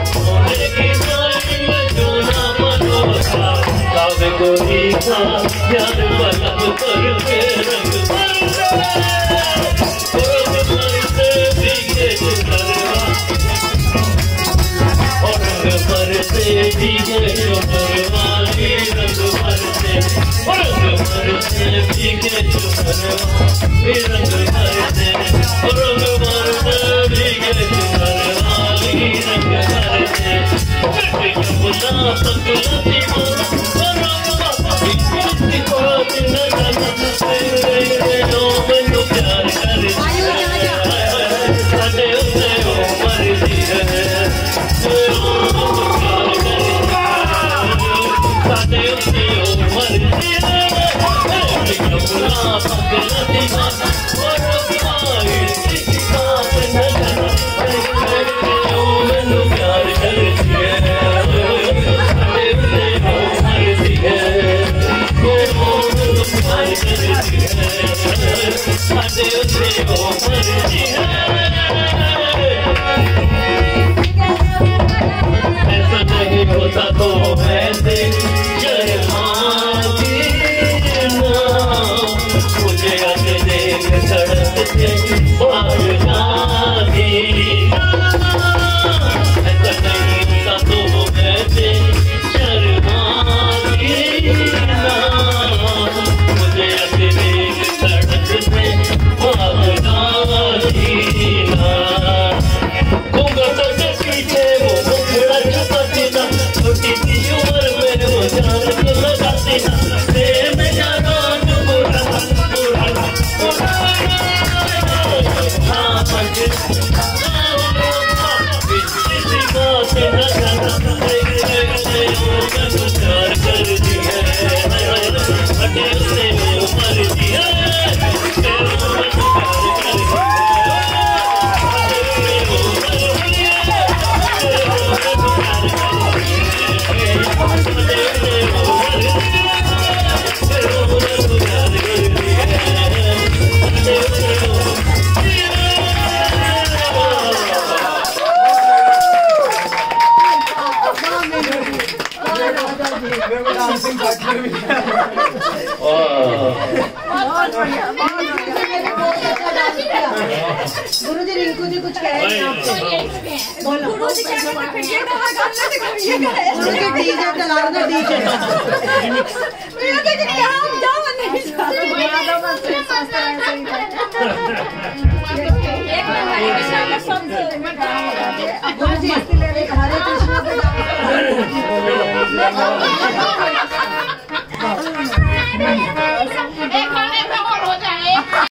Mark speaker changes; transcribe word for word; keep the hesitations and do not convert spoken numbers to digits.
Speaker 1: गुरुजी रिंकू जी कुछ कह रहे हैं आपको? गुरुजी क्या कर रहे हैं? गुरुजी डीजे चला रहे हैं, डीजे मैं कह रही हूं आप जाओ नहीं एक हमारे विशाल शब्द गुरुजी हरे कृष्ण